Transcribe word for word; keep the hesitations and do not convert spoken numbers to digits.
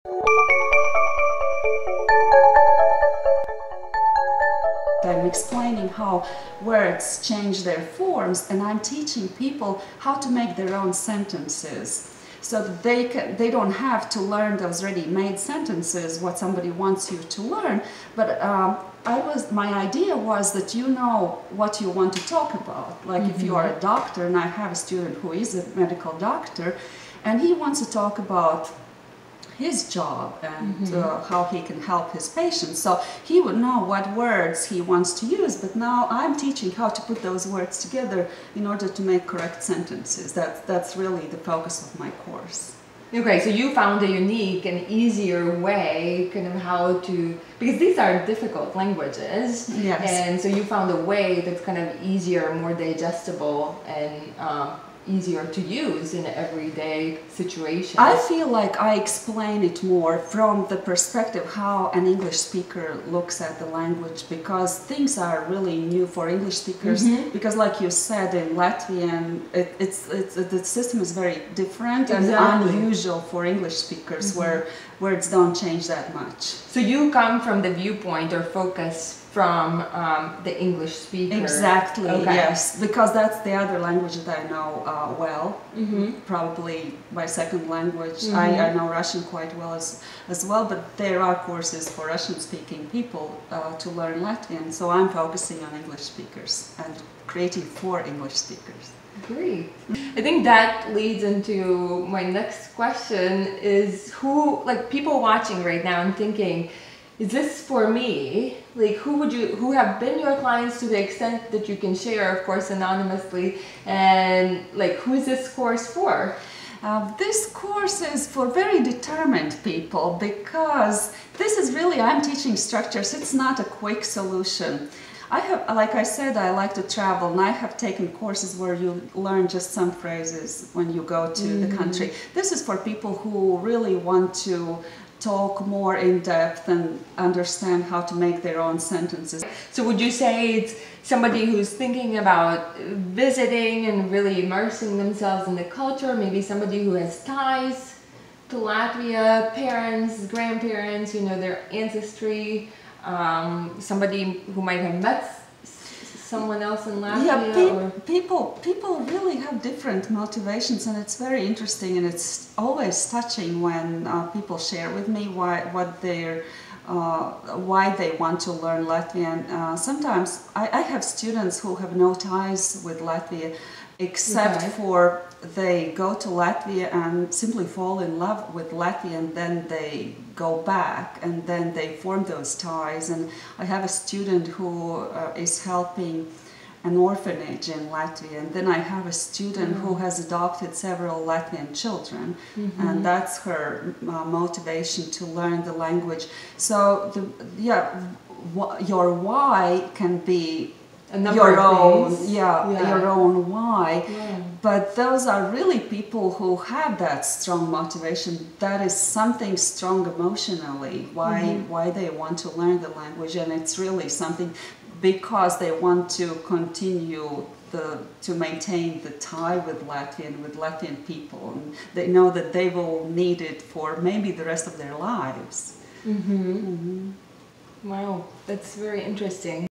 I'm explaining how words change their forms, and I'm teaching people how to make their own sentences, so that they can, they don't have to learn those ready-made sentences, what somebody wants you to learn. But um, I was, my idea was that you know what you want to talk about. Like, mm-hmm. if you are a doctor, and I have a student who is a medical doctor, and he wants to talk about his job and mm-hmm. uh, how he can help his patients. So he would know what words he wants to use, but now I'm teaching how to put those words together in order to make correct sentences. That, that's really the focus of my course. Okay, so you found a unique and easier way kind of how to, because these are difficult languages, yes. and so you found a way that's kind of easier, more digestible, and um, easier to use in everyday situations. I feel like I explain it more from the perspective how an English speaker looks at the language, because things are really new for English speakers. Mm-hmm. Because, like you said, in Latvian, it, it's, it's the system is very different exactly. and unusual for English speakers, mm-hmm. where words don't change that much. So you come from the viewpoint or focus from um, the English speaker. Exactly, okay. yes, because that's the other language that I know uh, well, mm-hmm. probably my second language. Mm-hmm. I, I know Russian quite well as, as well, but there are courses for Russian-speaking people uh, to learn Latvian, so I'm focusing on English speakers and creating for English speakers. Great. I think that leads into my next question is who, like people watching right now and thinking, is this for me? Like, who would you, who have been your clients to the extent that you can share, of course, anonymously, and like, who is this course for? Uh, this course is for very determined people, because this is really, I'm teaching structures, it's not a quick solution. I have, like I said, I like to travel, and I have taken courses where you learn just some phrases when you go to mm-hmm. the country. This is for people who really want to talk more in depth and understand how to make their own sentences. So would you say it's somebody who's thinking about visiting and really immersing themselves in the culture, maybe somebody who has ties to Latvia, parents, grandparents, you know, their ancestry, um, somebody who might have met someone else in Latvia? Yeah, pe or? people, people really have different motivations, and it's very interesting, and it's always touching when uh, people share with me why, what their, uh, why they want to learn Latvian. Uh, sometimes I, I have students who have no ties with Latvia, except okay. for they go to Latvia and simply fall in love with Latvia, and then they go back and then they form those ties. And I have a student who uh, is helping an orphanage in Latvia, and then I have a student mm-hmm. who has adopted several Latvian children, mm-hmm. and that's her uh, motivation to learn the language. So the, yeah, your why can be your own, yeah, yeah, your own why. Yeah. But those are really people who have that strong motivation. That is something strong emotionally. Why, mm-hmm. why they want to learn the language, and it's really something because they want to continue the to maintain the tie with Latvian, with Latvian people, and they know that they will need it for maybe the rest of their lives. Mm-hmm. Mm-hmm. Wow, that's very interesting.